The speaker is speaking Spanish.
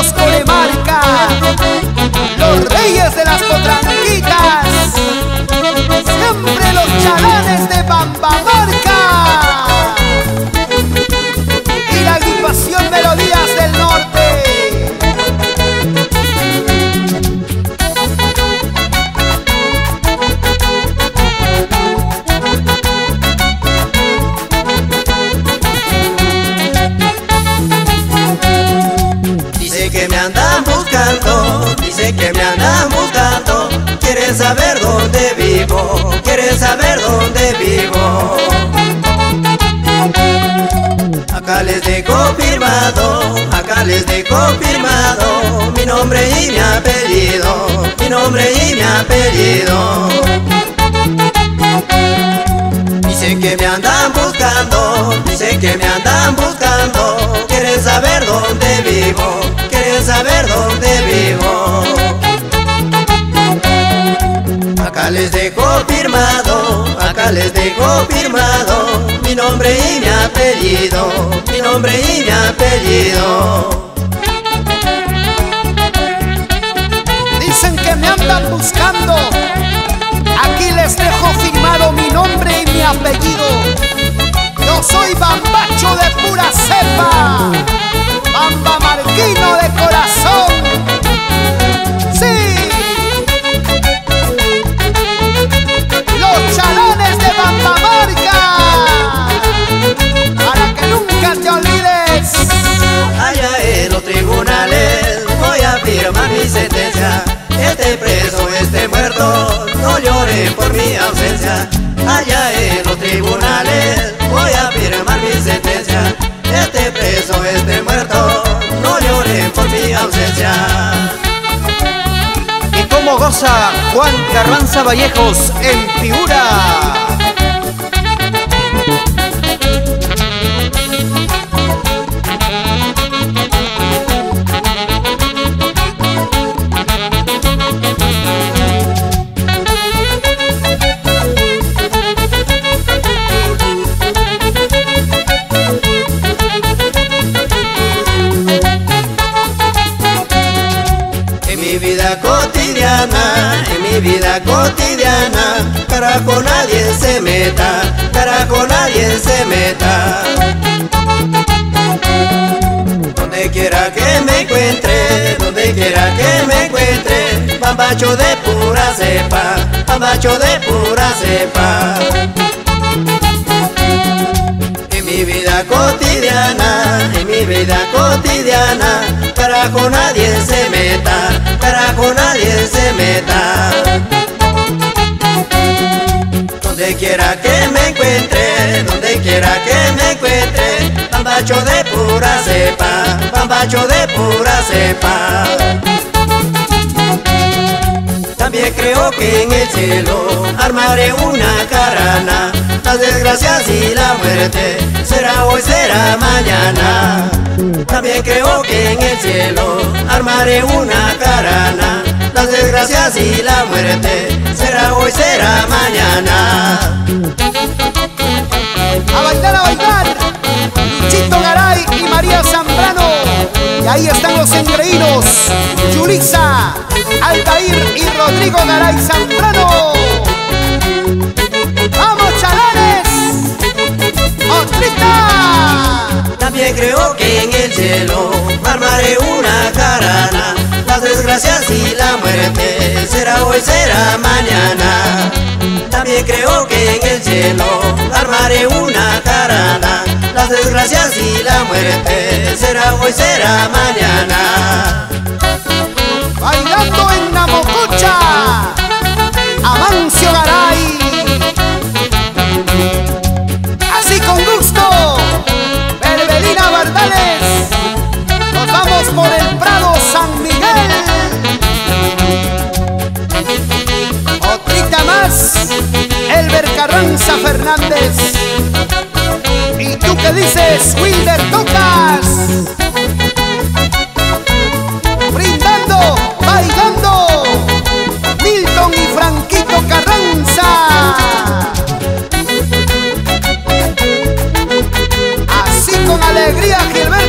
los Colemarca, los reyes de las potranquitas, siempre los chalanes de Bambamarca y la agrupación Melodías del Norte. Dice que me andan buscando, dice que me andan buscando, quieren saber dónde vivo, quieren saber dónde vivo. Acá les dejo firmado, acá les dejo firmado mi nombre y mi apellido, mi nombre y mi apellido. Dicen que me andan buscando, dicen que me andan buscando, quieren saber dónde vivo, quieren saber dónde vivo. Acá les dejo firmado, acá les dejo firmado mi nombre y mi apellido, mi nombre y mi apellido. Dicen que me andan buscando, aquí les dejo firmado mi nombre y mi apellido. Yo soy Bambacho de pura cepa, Bambamarquino de corazón. Sí, los chalanes de Bambamarca, para que nunca te olvides. Allá en los tribunales voy a firmar mi sentencia. Este preso, este muerto, no lloren por mi ausencia. Allá en los tribunales voy a firmar mi sentencia. Este preso, este muerto, no lloren por mi ausencia. ¿Y cómo goza Juan Carranza Vallejos en Piura? En mi vida cotidiana, carajo nadie se meta, carajo nadie se meta. Donde quiera que me encuentre, donde quiera que me encuentre, Bambacho de pura cepa, Bambacho de pura cepa. En mi vida cotidiana, en mi vida cotidiana, carajo nadie se meta, carajo nadie se meta. Donde quiera que me encuentre, donde quiera que me encuentre, Bambacho de pura cepa, Bambacho de pura cepa. También creo que en el cielo armaré una carana, las desgracias y la muerte será hoy, será mañana. También creo que en el cielo armaré una carana, las desgracias y la muerte será hoy, será mañana. A bailar, Chito Garay y María Zambrano. Y ahí están los engreídos, Yulisa, Altair y Rodrigo Garay Zambrano. ¡Vamos, chalanes! ¡Otrita! También creo que en el cielo armaré una carana, las desgracias y la muerte será hoy, será mañana. También creo que en el cielo armaré una carana, las desgracias y la muerte será hoy, será mañana. Bailando en Namococha, Amancio Garay. Así con gusto, Berbelina Bardales. Nos vamos por el Prado San Miguel. Otrita más, Elber Carranza Fernández. ¿Y tú qué dices, Wilder Tocas? Brindando, bailando, Milton y Franquito Carranza. Así con alegría, Gilberto.